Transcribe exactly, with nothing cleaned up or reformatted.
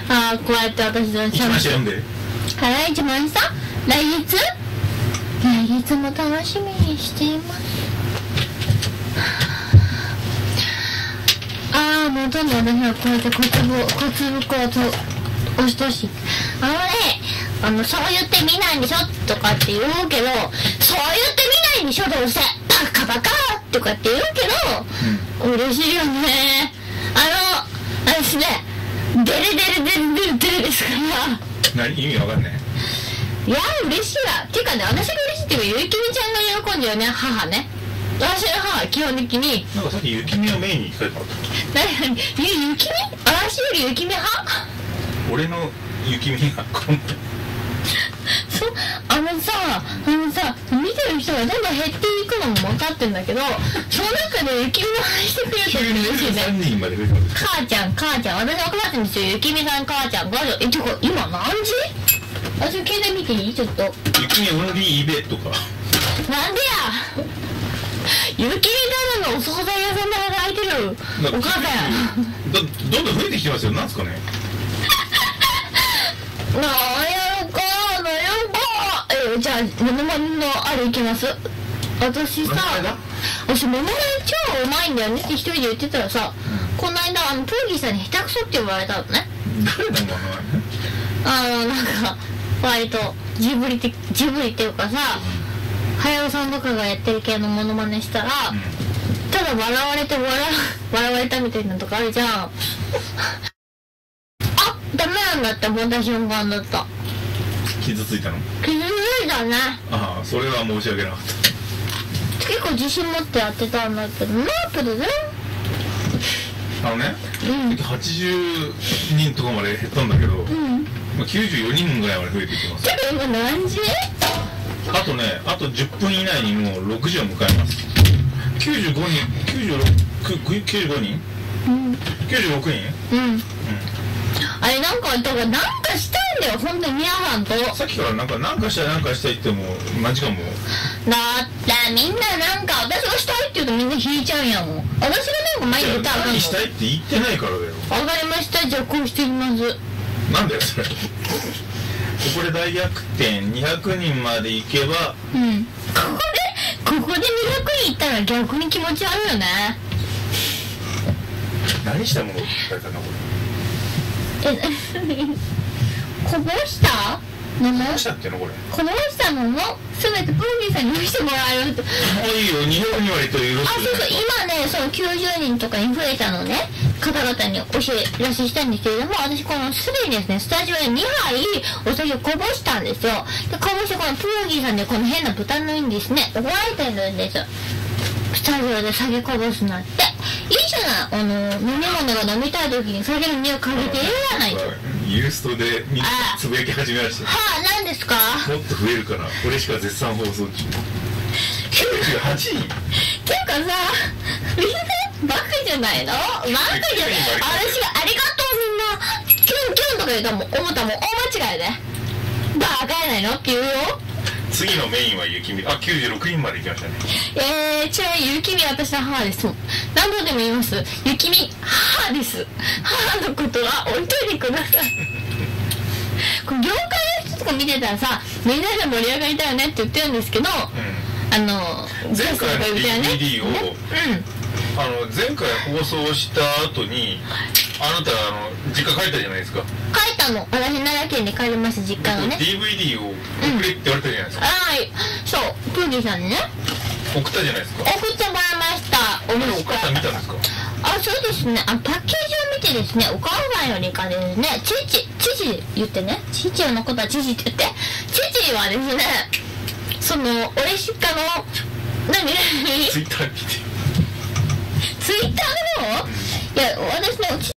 ああ、こうやって私の一番下読んで。 ハライチマンさん、来月来月も楽しみにしています。ああ、もうどんどん私はこうやって小粒小粒こうと押しとし、あのね、あのそう言ってみないでしょとかって言うけど、そう言ってみないでしょどうせバカバカとかって言うけど、うん、嬉しいよね。あの私ね、デレデレデレデレデレですから。 何意味わかんない。 いや嬉しいわ。っていうかね、私が嬉しいっていうか、ゆきみちゃんが喜んじゃうね、母ね。私の母は基本的になんかさっきゆきみをメインに聞かれた。 何ゆゆきみ、私よりゆきみ派。 俺のゆきみがこんなそう、あのさあのさ見てる人がどんどん減っていくのも分かってんだけど、その中でゆきみの話してくれると嬉しいね。 さんにんまで増えてます。 母ちゃん母ちゃん、私分かってるんですよ。ゆきみさん母ちゃん母ちゃん。え、てか今何時？私の携帯見ていい？ちょっとゆきみオンリーイベとか。 なんでやゆきみただのお惣菜屋さんで働いてるお母さんや。 どどんどん増えてきてますよ。なんですかね。 なんやろかなんやろか。えー、じゃあモノマネのあれいきます。私さ、私モノマネ超うまいんだよねって一人で言ってたらさ、うん、この間あのプーギーさんに下手くそって言われたのね。 誰なのあのなんか割とジブリってジブリっていうかさ、早尾さんとかがやってる系のモノマネしたら、うん、ただ笑われて笑笑われたみたいなとかあるじゃん。あ、ダメなんだって思った瞬間だった。 傷ついたの？ 傷ついたね。 ああ、それは申し訳なかった。 結構自信持ってやってたんだけど、ナープでね。 あのね、 うん、 はちじゅうにんとかまで減ったんだけど、うん、まあきゅうじゅうよにんぐらいまで増えていってます。 けど今何時？ あとね、あとじゅっぷん以内にもうろくじを迎えます。きゅうじゅうごにん、きゅうじゅうろく、きゅうじゅうごにん？うん。きゅうじゅうろくにん？うん。うん。 あれなんか、だからなんかしたいんだよ、ほんとに皆さんと。 さっきからなんか、なんかしたいなんかしたいってもう、何時間も。 だってみんななんか、私がしたいって言うとみんな引いちゃうんやもん。私がなんか前に言ったらあかんの。 何したいって言ってないからだよ。 わかりました、じゃあこうしてみます。 なんだよ、それ。ここで大逆転にひゃくにんまで行けば、 うん、ここでここでにひゃくにん行ったら逆に気持ち悪いよね。 何したものを聞かれたのこれ。えこぼしたのもこぼしたっていうのこれこぼしたのも全てプーギーさんに見せてもらえると。もういいよ、にひゃくにん割とよろしく。 あ、そうそう、今ねそのきゅうじゅうにんとかに増えたのね方々に教え出ししたんですけれども、私このすでにですねスタジオでにはいお酒をこぼしたんですよ。でこぼしてこのプーギーさんでこの変な豚のにですね怒られてるんです。スタジオで酒こぼすなんていいじゃない。あの飲み物が飲みたい時に酒の匂いかけていいじゃないと。 ユーストでみんなつぶやき始めました。 はあ、何ですか。 もっと増えるかな。これしか絶賛放送中。きゅうじゅうはちにん。 ていうかさ、みんなバカじゃないの。バカじゃない。私がありがとうみんなキュンキュンとか言うたもん思ったもん大間違いでバカやないのって言うよ。 次のメインはゆきみ。あ、きゅうじゅうろくにんまで行きましたね。 えー、ちなみにゆきみは私の母です。何度でも言います。ゆきみ母です。母のことは置いといてください。これ業界の人とか見てたらさ、みんなで盛り上がりたいよねって言ってるんですけど、うん、あの前回の ディーブイディー を、 ね、 うん、あの前回放送した後にあなたあの実家帰ったじゃないですか。 帰ったの。私奈良県で帰りました実家のね。 ディーブイディー を送れって言われたじゃないですか。 はい、うん、そうプーギーさんにね送ったじゃないですか。 送ってもらいました。 お母さん見たんですか。 あ、そうですね。あ、パッケージを見てですね、お母さんよりかですね、父父言ってね、父のことは父って言って、父はですね、その俺しかの何ツイッター見てツイッターの、いや私の